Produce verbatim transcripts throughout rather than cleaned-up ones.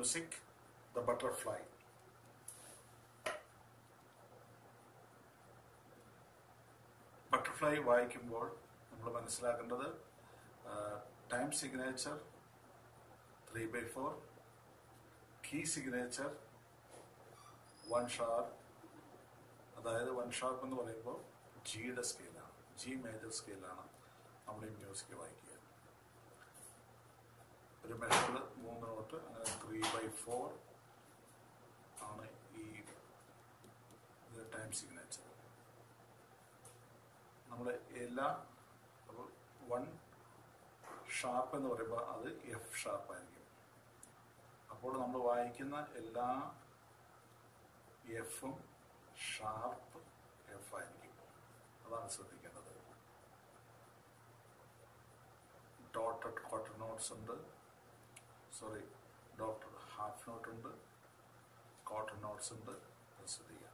music, the butterfly. Butterfly വായിക്കുമ്പോൾ നമ്മൾ മനസ്സിലാക്കേണ്ടത് time signature three by four, key signature one sharp. അതായത് one sharp എന്ന് പറയുമ്പോൾ ജിയുടെ സ്കെയിലാണ്, ജി മേജർ സ്കെയിലാണ് നമ്മൾ ഈ മ്യൂസിക് വായിക്കുക. ഒരു മെഷർ മൂന്ന് നോട്ട്, അങ്ങനെ ത്രീ ബൈ ഫോർ ആണ് ഈ ടൈം സിഗ്നേച്ചർ. നമ്മൾ എല്ലാ വൺ ഷാർപ്പ് എന്ന് പറയുമ്പോൾ അത് എഫ് ഷാർപ്പ് ആയിരിക്കും. അപ്പോൾ നമ്മൾ വായിക്കുന്ന എല്ലാ എഫും ഷാർപ്പ് എഫ് ആയിരിക്കും. അതാണ് ശ്രദ്ധിക്കേണ്ടത്. ഡോട്ടഡ് ക്വാർട്ടർ നോട്ട്സ് ഉണ്ട്, സോറി ഡോട്ടഡ് ഹാഫ് നോട്ട് ഉണ്ട്, ക്വാർട്ടർ നോട്ട്സ് ഉണ്ട്. ശ്രദ്ധിക്കുക.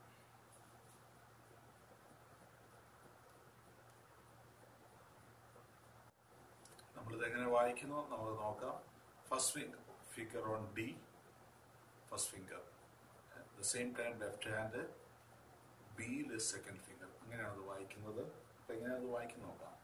നമ്മളിത് എങ്ങനെ വായിക്കുന്നു നമുക്ക് നോക്കാം. First finger finger on D, first finger. The same time left hand ബിയിൽ സെക്കൻഡ് ഫിംഗർ. അങ്ങനെയാണ് അത് വായിക്കുന്നത്. അപ്പൊ എങ്ങനെയാണ് അത് വായിക്കുന്നത് നോക്കാം.